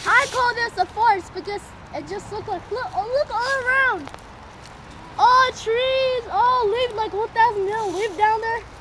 I call this a forest because it just looks like, look all around. All trees, all leaves, like 1,000 little leaves down there.